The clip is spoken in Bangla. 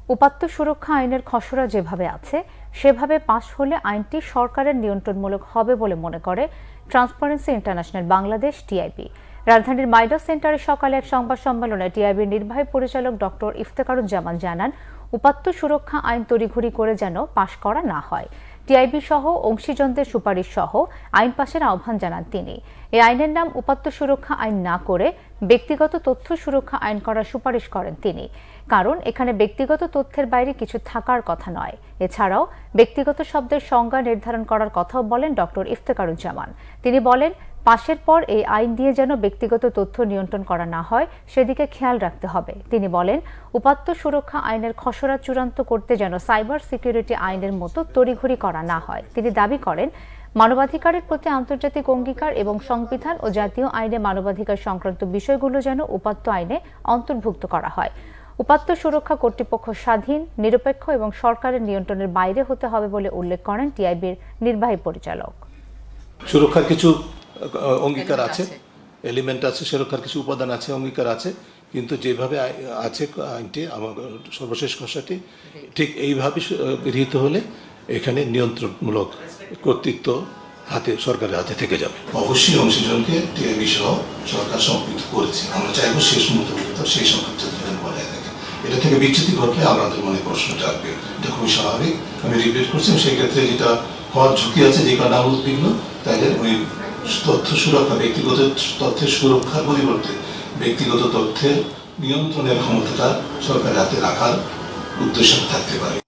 উপাত্ত সুরক্ষা আইনের খসড়া যেভাবে আছে সেভাবে পাশ হলে আইনটি সরকারের নিয়ন্ত্রণমূলক হবে বলে মনে করে ট্রান্সপারেন্সি ইন্টারন্যাশনাল বাংলাদেশ টিআইবি। রাজধানীর মাইডাস সেন্টারে সকালে এক সংবাদ সম্মেলনে টিআইবির নির্বাহী পরিচালক ডক্টর ইফতেখারুজ্জামান জানান, উপাত্ত সুরক্ষা আইন তড়িঘড়ি করে যেন পাশ করা না হয়। টিআইবি সহ অংশীজনদের সুপারিশ সহ আইন পাশের আহ্বান জানান তিনি। এই আইনের নাম উপাত্ত সুরক্ষা আইন না করে ব্যক্তিগত তথ্য সুরক্ষা আইন করার সুপারিশ করেন তিনি। কারণ এখানে ব্যক্তিগত তথ্যের বাইরে কিছু থাকার কথা নয়। এছাড়াও ব্যক্তিগত শব্দের সংজ্ঞা নির্ধারণ করার কথাও বলেন ডক্টর ইফতেখারুজ্জামান। তিনি বলেন, পাশের পর এই আইন দিয়ে যেন ব্যক্তিগত তথ্য নিয়ন্ত্রণ করা না হয় সেদিকে খেয়াল রাখতে হবে। তিনি বলেন, উপাত্ত সুরক্ষা আইনের খসড়া চূড়ান্ত করতে যেন সাইবার সিকিউরিটি আইনের মতো তড়িঘড়ি করা না হয়। তিনি দাবি করেন, মানবাধিকারের প্রতি আন্তর্জাতিক অঙ্গীকার এবং সংবিধান ও জাতীয় আইনে মানবাধিকার সংক্রান্ত বিষয়গুলো যেন উপাত্ত আইনে অন্তর্ভুক্ত করা হয়। উপাত্ত সুরক্ষা কর্তৃপক্ষ স্বাধীন, নিরপেক্ষ এবং সরকারের নিয়ন্ত্রণের বাইরে হতে হবে বলে উল্লেখ করেন টিআইবির নির্বাহী পরিচালক। সুরক্ষার কিছু অঙ্গীকার আছে, এলিমেন্ট আছে, সুরক্ষার কিছু উপাদান আছে, অঙ্গীকার আছে, কিন্তু যেভাবে আছে আইনটি আমার সর্বশেষ খসড়াটি ঠিক এইভাবে গৃহীত হলে এখানে নিয়ন্ত্রণমূলক কর্তৃত্ব সরকারের হাতে থেকে যাবে। অবশ্যই অংশীজনকে টিআইবি সহ সরকার সম্পৃক্ত করেছে। আমরা চাইবো শেষ মুহূর্ত পর্যন্ত সেই সম্পৃক্ত বজায় থাকে। এটা থেকে বিচ্যুতি ঘটলে আমাদের মনে প্রশ্ন জাগবে, এটা খুবই স্বাভাবিক। আমি রিপিট করছি, সেই ক্ষেত্রে যেটা হওয়ার ঝুঁকি আছে, যে কারণে উদ্বিগ্ন, তাইলে ওই তথ্য সুরক্ষা, ব্যক্তিগত তথ্যের সুরক্ষার পরিবর্তে ব্যক্তিগত তথ্যের নিয়ন্ত্রণের ক্ষমতাটা সরকারের হাতে রাখার উদ্দেশ্য থাকতে পারে।